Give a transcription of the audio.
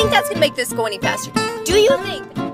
think that's gonna make this go any faster. Do you think